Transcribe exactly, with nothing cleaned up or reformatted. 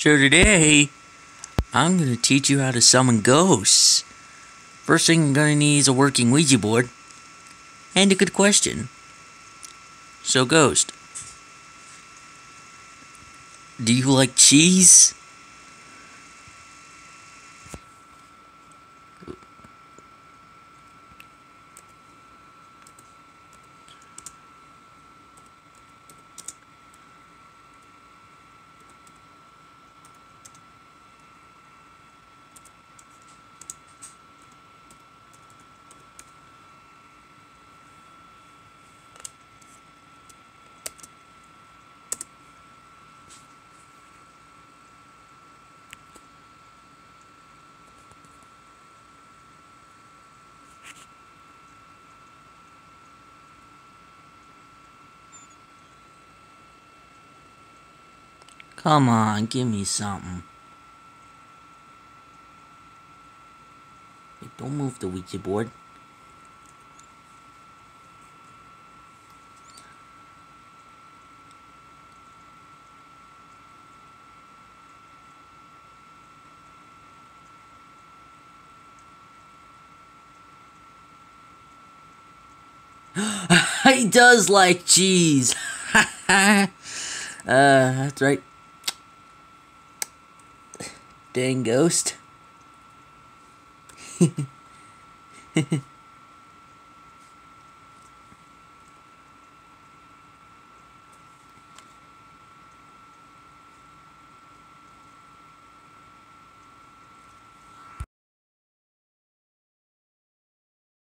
So today, I'm going to teach you how to summon ghosts. First thing you're going to need is a working Ouija board and a good question. So ghost, do you like cheese? Come on, give me something. Hey, don't move the Ouija board. He does like cheese. uh, that's right. Dang ghost.